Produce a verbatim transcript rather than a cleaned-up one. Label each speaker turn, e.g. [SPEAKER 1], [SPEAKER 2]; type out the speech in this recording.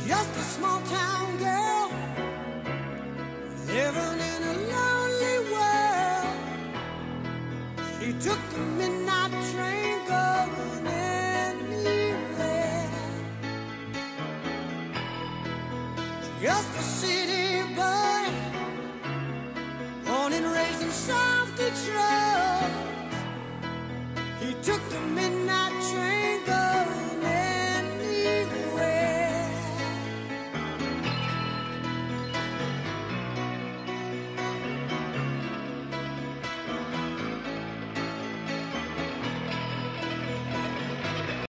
[SPEAKER 1] just a small town girl living in a lonely world. She took the midnight train going anywhere. Just a city boy, born and raised in South Detroit. He took the midnight